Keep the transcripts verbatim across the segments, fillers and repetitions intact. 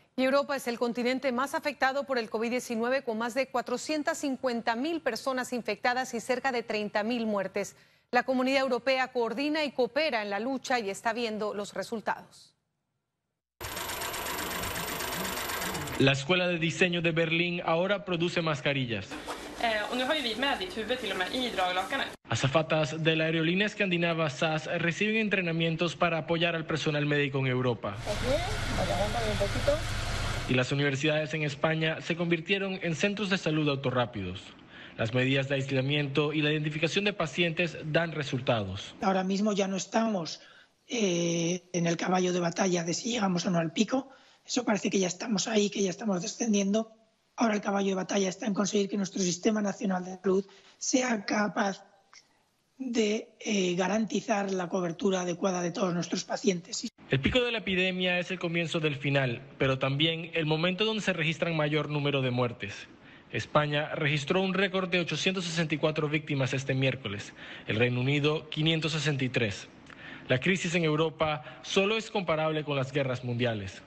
Y Europa es el continente más afectado por el COVID diecinueve, con más de cuatrocientas cincuenta mil personas infectadas y cerca de treinta mil muertes. La Comunidad Europea coordina y coopera en la lucha y está viendo los resultados. La Escuela de Diseño de Berlín ahora produce mascarillas. Azafatas de la aerolínea escandinava S A S reciben entrenamientos para apoyar al personal médico en Europa. Y las universidades en España se convirtieron en centros de salud autorrápidos. Las medidas de aislamiento y la identificación de pacientes dan resultados. Ahora mismo ya no estamos eh, en el caballo de batalla de si llegamos o no al pico. Eso parece que ya estamos ahí, que ya estamos descendiendo. Ahora el caballo de batalla está en conseguir que nuestro Sistema Nacional de Salud sea capaz de eh, garantizar la cobertura adecuada de todos nuestros pacientes. El pico de la epidemia es el comienzo del final, pero también el momento donde se registran mayor número de muertes. España registró un récord de ochocientas sesenta y cuatro víctimas este miércoles, el Reino Unido quinientas sesenta y tres. La crisis en Europa solo es comparable con las guerras mundiales.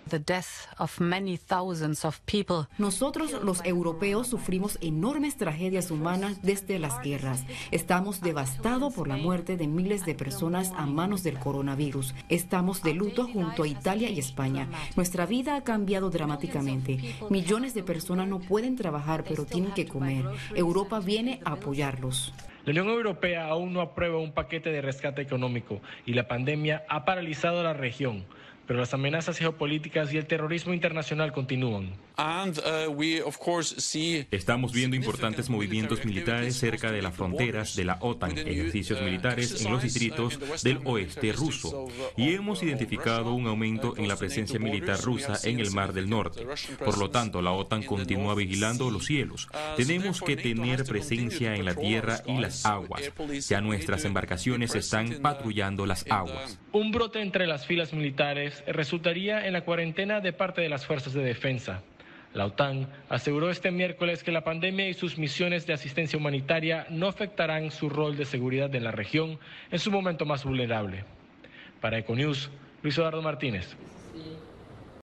Nosotros, los europeos, sufrimos enormes tragedias humanas desde las guerras. Estamos devastados por la muerte de miles de personas a manos del coronavirus. Estamos de luto junto a Italia y España. Nuestra vida ha cambiado dramáticamente. Millones de personas no pueden trabajar, pero tienen que comer. Europa viene a apoyarlos. La Unión Europea aún no aprueba un paquete de rescate económico y la pandemia ha paralizado la región, pero las amenazas geopolíticas y el terrorismo internacional continúan. And, uh, we, of course, see... Estamos viendo importantes movimientos militares cerca de las fronteras de la OTAN, ejercicios militares en los distritos del oeste ruso, y hemos identificado un aumento en la presencia militar rusa en el Mar del Norte. Por lo tanto, la OTAN continúa vigilando los cielos. Tenemos que tener presencia en la tierra y las aguas. Ya nuestras embarcaciones están patrullando las aguas. Un brote entre las filas militares resultaría en la cuarentena de parte de las fuerzas de defensa. La OTAN aseguró este miércoles que la pandemia y sus misiones de asistencia humanitaria no afectarán su rol de seguridad en la región en su momento más vulnerable. Para Econews, Luis Eduardo Martínez.